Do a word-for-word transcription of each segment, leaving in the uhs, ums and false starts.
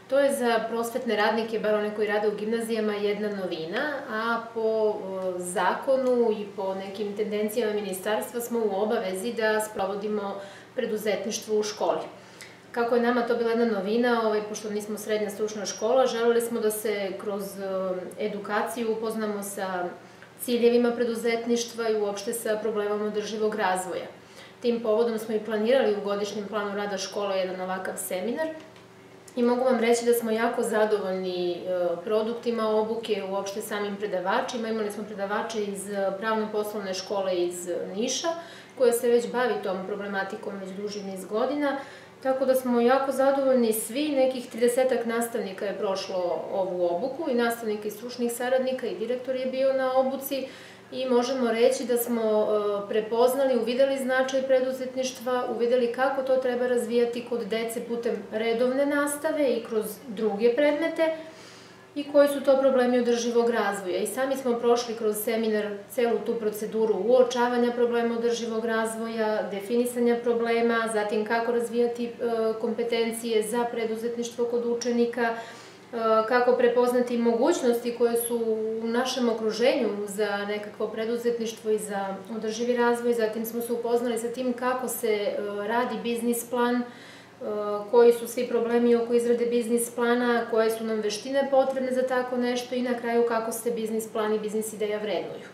To je za prosvetne radnike, bar one koji rade u gimnazijama, jedna novina, a po zakonu i po nekim tendencijama ministarstva smo u obavezi da sprovodimo preduzetništvo u školi. Kako je nama to bila jedna novina, pošto nismo srednja stručna škola, želeli smo da se kroz edukaciju upoznamo sa ciljevima preduzetništva i uopšte sa problemom održivog razvoja. Tim povodom smo i planirali u godišnjem planu rada škole jedan ovakav seminar i mogu vam reći da smo jako zadovoljni produktima obuke, uopšte samim predavačima. Imali smo predavače iz pravno-poslovne škole iz Niša, koja se već bavi tom problematikom već duži niz godina, tako da smo jako zadovoljni svi, nekih tridesetak nastavnika je prošlo ovu obuku i nastavnika i stručnih saradnika i direktor je bio na obuci i možemo reći da smo prepoznali, uvideli značaj preduzetništva, uvideli kako to treba razvijati kod dece putem redovne nastave i kroz druge predmete i koji su to problemi održivog razvoja. I sami smo prošli kroz seminar celu tu proceduru uočavanja problema održivog razvoja, definisanja problema, zatim kako razvijati kompetencije za preduzetništvo kod učenika, kako prepoznati mogućnosti koje su u našem okruženju za nekakvo preduzetništvo i za održivi razvoj. Zatim smo se upoznali sa tim kako se radi biznis plan, koji su svi problemi oko izrade biznis plana, koje su nam veštine potrebne za tako nešto i na kraju kako se biznis plan i biznis ideja vrednuju.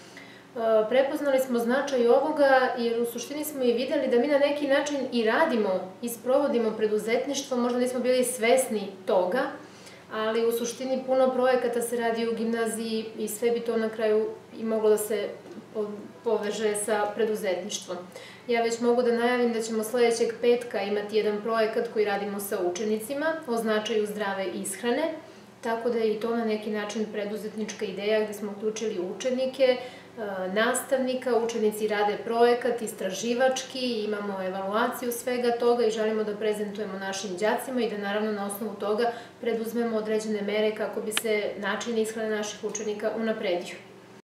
Prepoznali smo značaj ovoga jer u suštini smo i videli da mi na neki način i radimo i sprovodimo preduzetništvo, možda nismo bili svesni toga, ali u suštini puno projekata se radi u gimnaziji i sve bi to na kraju i moglo da se poveže sa preduzetništvom. Ja već mogu da najavim da ćemo sledećeg petka imati jedan projekat koji radimo sa učenicima o značaju zdrave ishrane, tako da je i to na neki način preduzetnička ideja gde smo uključili učenike, nastavnika, učenici rade projekat istraživački, imamo evaluaciju svega toga i želimo da prezentujemo našim đacima i da naravno na osnovu toga preduzmemo određene mere kako bi se način ishrane naših učenika unapredio.